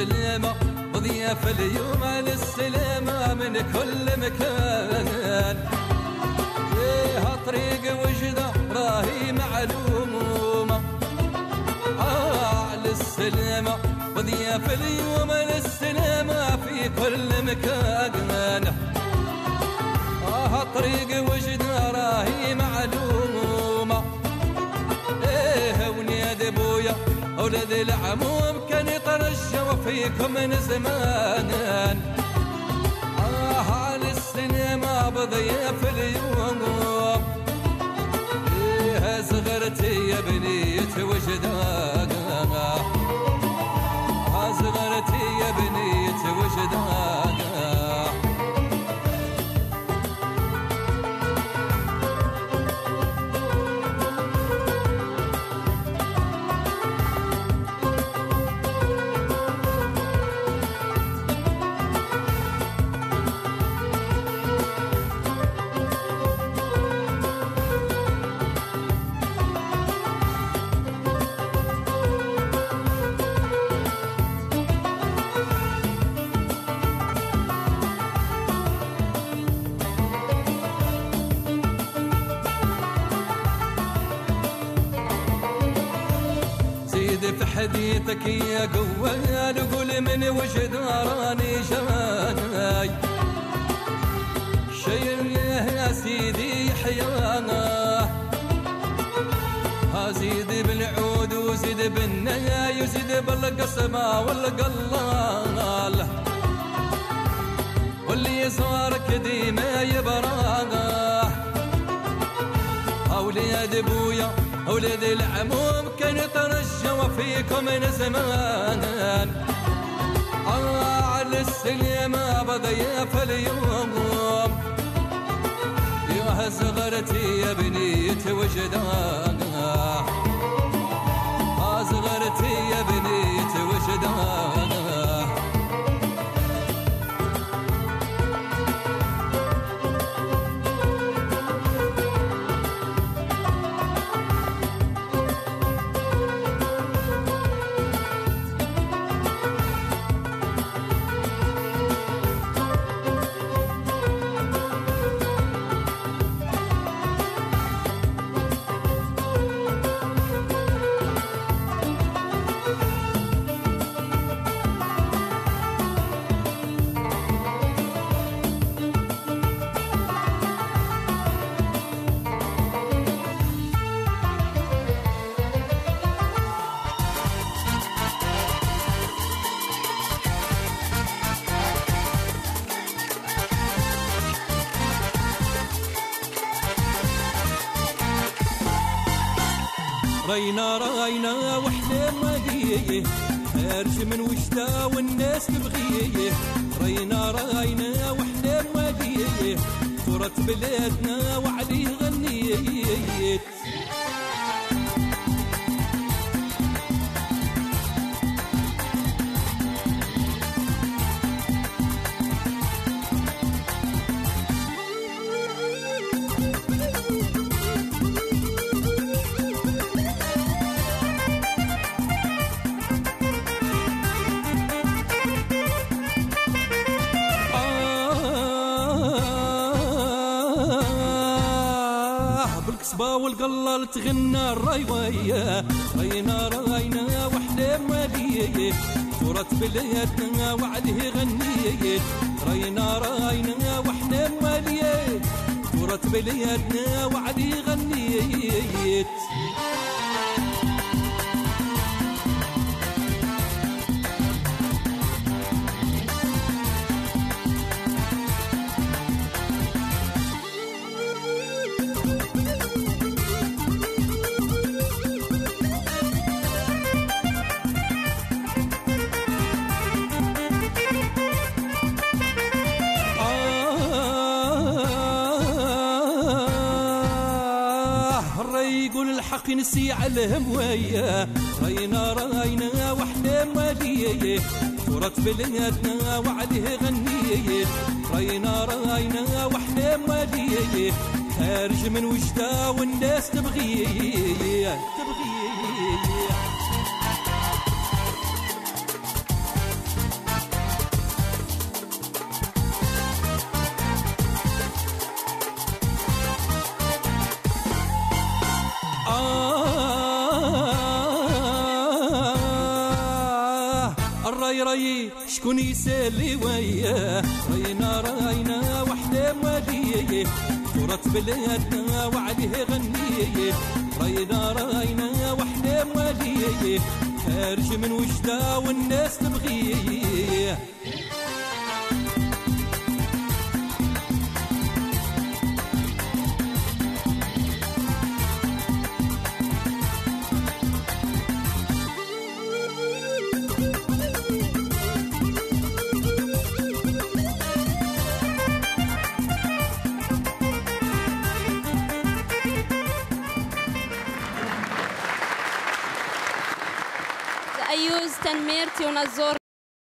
للسلامة وضياف اليوم على السلامة من كل مكان. فيها طريق وجدة راهي معلومة على السلامة وضياف اليوم على السلامة في كل مكان. طريق وجدة راهي معلومة. ونادي بويا أولاد العموم كان يترجوا فيكم من زمان. على السينما بضياف اليوم. صغرتي يا بنية وجدان، صغرتي يا بنية وجدان. في حديثك يا قوال قول من وجد راني جاي شيل يا سيدي حيانا. زيد بالعود وزيد بالنيا وزيد بالقصبة والقلال واللي صارك ديما يبراه. أولاد بويا أولاد العموم كان يترجوا فيكم من زمان. على السلامة بضياف اليوم. يا صغرتي يا بنية وجدان، صغرتي يا بنية وجدان. رينا راينا وحنا ماقيه خارج من وجده والناس تبغيه. رينا راينا وحنا ماقيه تراث بلادنا وعليه غنيت. بالكسبة والقلال تغنى الرايوية. رينا راينا وحنا مالية تراث بلادنا وعليه غنيت. رينا راينا وحنا مالية تراث بلادنا وعليه غنيت. يقول الحق نسي على الهواية. رينا راينا وحنا مالية تراث بلادنا وعليه غنيت. رينا راينا وحنا مالية خارج من وجده والناس تبغيه. راي شكون يسالي وياه راينا وحده واليه تراث بلادنا وعليه غنيه راينا وحده واليه خارج من وجده والناس تبغيه أيوز تنمير تيونازور